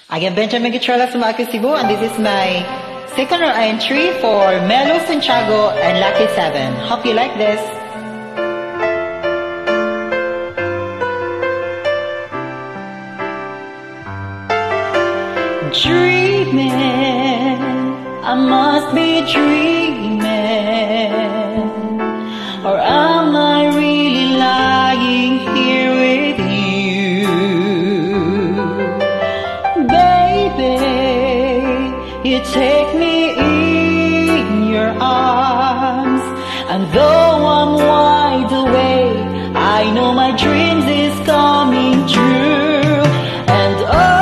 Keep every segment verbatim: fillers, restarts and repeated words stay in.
I am Benjamin Guitrola Sumaku Cebu, and this is my second entry for Melo Santiago and Lucky Seven. Hope you like this. Dreaming, I must be dreaming, or am I really lying here with you? Baby, you take me in your arms, and though I'm wide awake, I know my dreams is coming true. And oh,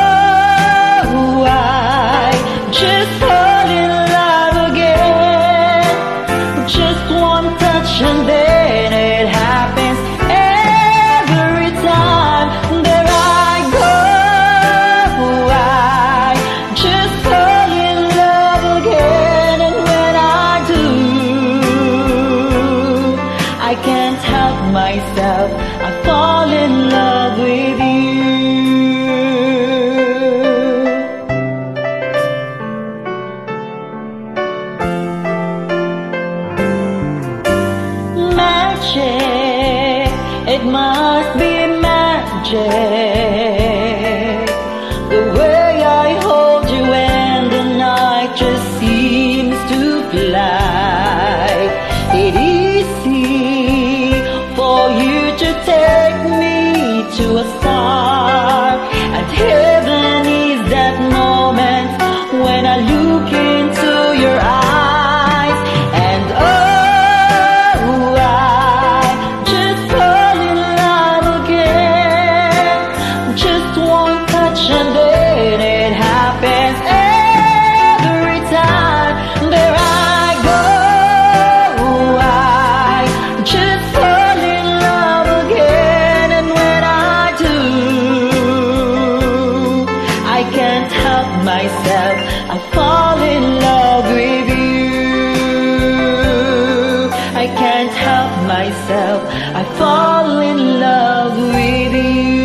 just fall in love again. Just one touch and then it happens every time that I go. I just fall in love again, and when I do, I can't help myself. I fall in love with you. It must be magic, the way I hold you and the night just seems to fly. It's easy for you to take me to a star, and heaven is that moment when I look into your eyes. And oh, and then it happens every time there I go. I just fall in love again, and when I do, I can't help myself. I fall in love with you. I can't help myself. I fall in love with you.